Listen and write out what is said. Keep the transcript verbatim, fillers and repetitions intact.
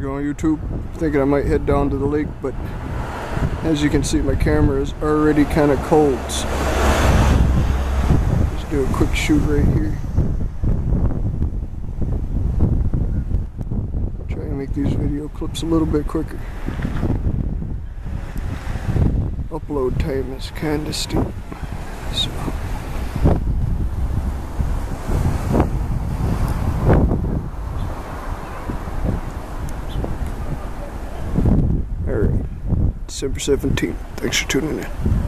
going, YouTube? Thinking I might head down to the lake, but as you can see, my camera is already kind of cold. So let's do a quick shoot right here. Try and make these video clips a little bit quicker. Upload time is kind of steep, so. Alright, December seventeenth. Thanks for tuning in.